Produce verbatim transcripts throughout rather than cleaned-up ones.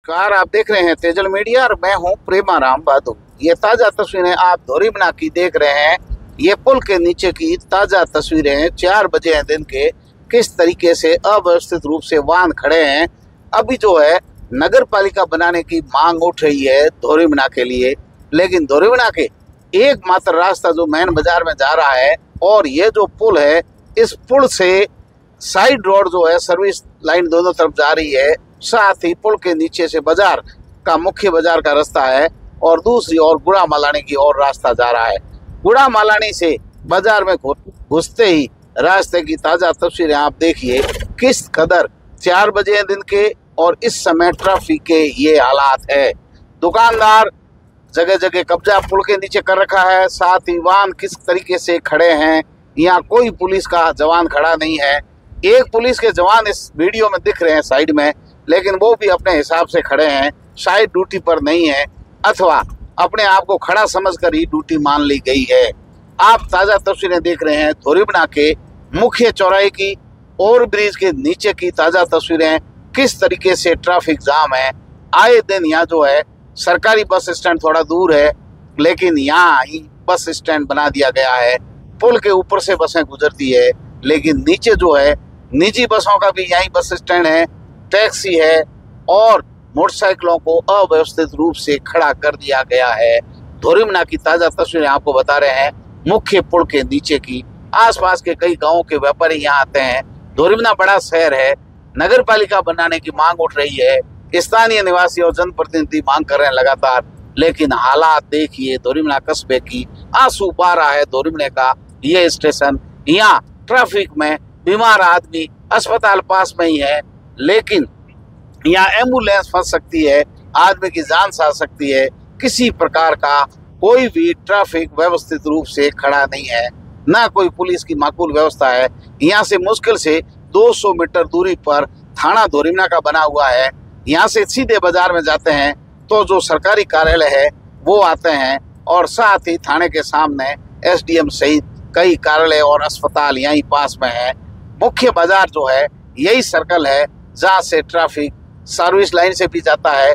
नमस्कार, आप देख रहे हैं तेजल मीडिया और मैं हूं प्रेमाराम बादू। ये ताजा तस्वीरें आप धोरीमना की देख रहे हैं। ये पुल के नीचे की ताजा तस्वीरें चार बजे हैं दिन के। किस तरीके से अव्यवस्थित रूप से वाहन खड़े हैं। अभी जो है नगर पालिका बनाने की मांग उठ रही है धोरीमना के लिए, लेकिन धोरीमना के एकमात्र रास्ता जो मेन बाजार में जा रहा है और ये जो पुल है, इस पुल से साइड रोड जो है सर्विस लाइन दोनों तरफ जा रही है, साथ ही पुल के नीचे से बाजार का मुख्य बाजार का रास्ता है और दूसरी ओर गुड़ा मालानी की ओर रास्ता जा रहा है। गुड़ा मालानी से बाजार में घुसते ही रास्ते की ताजा तस्वीरें आप देखिए। किस कदर चार बजे दिन के और इस समय ट्रैफिक के ये हालात है। दुकानदार जगह जगह कब्जा पुल के नीचे कर रखा है, साथ ही वाहन किस तरीके से खड़े हैं। यहाँ कोई पुलिस का जवान खड़ा नहीं है। एक पुलिस के जवान इस वीडियो में दिख रहे हैं साइड में, लेकिन वो भी अपने हिसाब से खड़े हैं, शायद ड्यूटी पर नहीं है अथवा अपने आप को खड़ा समझकर ही ड्यूटी मान ली गई है। आप ताज़ा तस्वीरें देख रहे हैं धोरीमना के मुख्य चौराहे की ओवर ब्रिज के नीचे की ताज़ा तस्वीरें। किस तरीके से ट्रैफिक जाम है। आए दिन यहाँ जो है सरकारी बस स्टैंड थोड़ा दूर है, लेकिन यहाँ ही बस स्टैंड बना दिया गया है। पुल के ऊपर से बसें गुजरती है, लेकिन नीचे जो है निजी बसों का भी यहीं बस स्टैंड है, टैक्सी है और मोटरसाइकिलों को अव्यवस्थित रूप से खड़ा कर दिया गया है। धोरीमना की ताज़ा तस्वीरें आपको बता रहे हैं मुख्य पुल के नीचे की। आसपास के कई गांवों के व्यापारी यहाँ आते हैं। धोरीमना बड़ा शहर है, नगर पालिका बनाने की मांग उठ रही है। स्थानीय निवासी और जनप्रतिनिधि मांग कर रहे हैं लगातार, लेकिन हालात देखिए धोरीमना कस्बे की। आंसू बहा रहा है धोरीमने का ये स्टेशन। यहाँ ट्रैफिक में बीमार आदमी अस्पताल पास में ही है, लेकिन यहाँ एम्बुलेंस फंस सकती है, आदमी की जान जा सकती है। किसी प्रकार का कोई भी ट्रैफिक व्यवस्थित रूप से खड़ा नहीं है, ना कोई पुलिस की माकूल व्यवस्था है। यहाँ से मुश्किल से दो सौ मीटर दूरी पर थाना धोरीमना का बना हुआ है। यहाँ से सीधे बाजार में जाते हैं तो जो सरकारी कार्यालय है वो आते हैं और साथ ही थाने के सामने एसडीएम सहित कई कार्यालय और अस्पताल यहीं पास में है। मुख्य बाजार जो है यही सर्कल है जहाँ से ट्रैफिक सर्विस लाइन से भी जाता है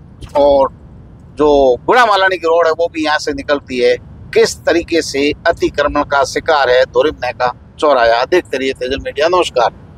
और जो गुड़ा मालानी की रोड है वो भी यहाँ से निकलती है। किस तरीके से अतिक्रमण का शिकार है धोरीमना का चौराहा। देखते रहिए तेजल मीडिया। नमस्कार।